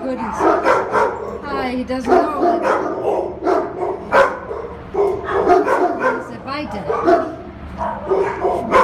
goodness. Hi, he doesn't know it. What if I did it?